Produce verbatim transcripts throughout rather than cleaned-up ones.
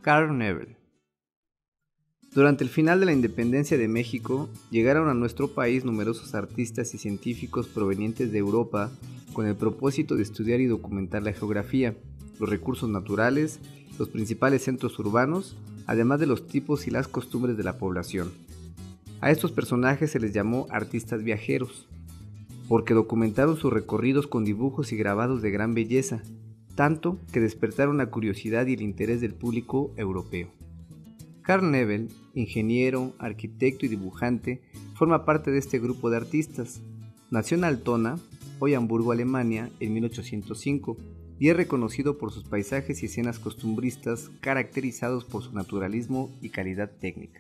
Karl Nebel. Durante el final de la independencia de México, llegaron a nuestro país numerosos artistas y científicos provenientes de Europa con el propósito de estudiar y documentar la geografía, los recursos naturales, los principales centros urbanos, además de los tipos y las costumbres de la población. A estos personajes se les llamó artistas viajeros, porque documentaron sus recorridos con dibujos y grabados de gran belleza, tanto que despertaron la curiosidad y el interés del público europeo. Karl Nebel, ingeniero, arquitecto y dibujante, forma parte de este grupo de artistas. Nació en Altona, hoy Hamburgo, Alemania, en mil ochocientos cinco, y es reconocido por sus paisajes y escenas costumbristas caracterizados por su naturalismo y calidad técnica.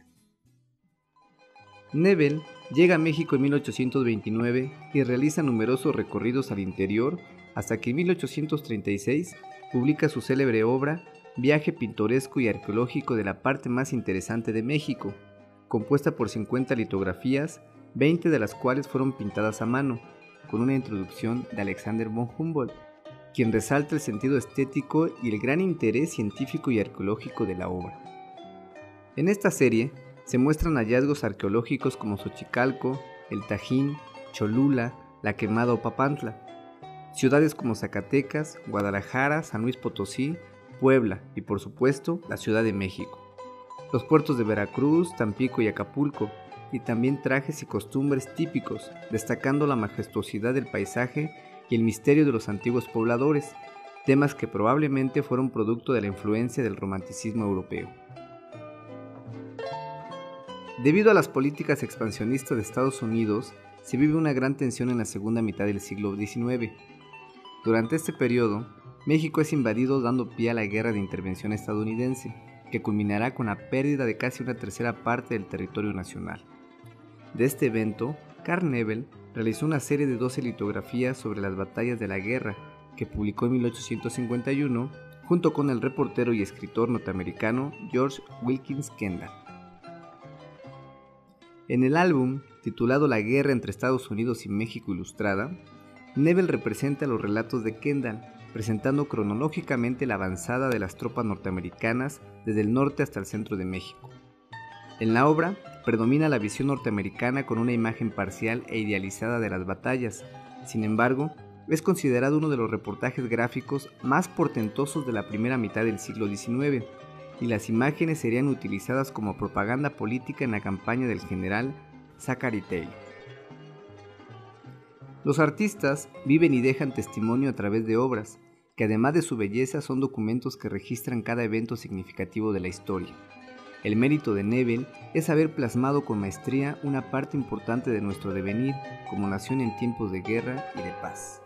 Nebel llega a México en mil ochocientos veintinueve y realiza numerosos recorridos al interior hasta que en mil ochocientos treinta y seis publica su célebre obra Viaje pintoresco y arqueológico de la parte más interesante de México, compuesta por cincuenta litografías, veinte de las cuales fueron pintadas a mano, con una introducción de Alexander von Humboldt, quien resalta el sentido estético y el gran interés científico y arqueológico de la obra. En esta serie se muestran hallazgos arqueológicos como Xochicalco, el Tajín, Cholula, la Quemada o Papantla, ciudades como Zacatecas, Guadalajara, San Luis Potosí, Puebla y por supuesto la Ciudad de México, los puertos de Veracruz, Tampico y Acapulco, y también trajes y costumbres típicos, destacando la majestuosidad del paisaje y el misterio de los antiguos pobladores, temas que probablemente fueron producto de la influencia del romanticismo europeo. Debido a las políticas expansionistas de Estados Unidos, se vive una gran tensión en la segunda mitad del siglo diecinueve. Durante este periodo, México es invadido dando pie a la Guerra de Intervención estadounidense, que culminará con la pérdida de casi una tercera parte del territorio nacional. De este evento, Karl Nebel realizó una serie de doce litografías sobre las batallas de la guerra, que publicó en mil ochocientos cincuenta y uno, junto con el reportero y escritor norteamericano George Wilkins Kendall. En el álbum, titulado La guerra entre Estados Unidos y México ilustrada, Nebel representa los relatos de Kendall, presentando cronológicamente la avanzada de las tropas norteamericanas desde el norte hasta el centro de México. En la obra, predomina la visión norteamericana con una imagen parcial e idealizada de las batallas. Sin embargo, es considerado uno de los reportajes gráficos más portentosos de la primera mitad del siglo diecinueve, y las imágenes serían utilizadas como propaganda política en la campaña del general Zachary Taylor. Los artistas viven y dejan testimonio a través de obras, que además de su belleza son documentos que registran cada evento significativo de la historia. El mérito de Nebel es haber plasmado con maestría una parte importante de nuestro devenir como nación en tiempos de guerra y de paz.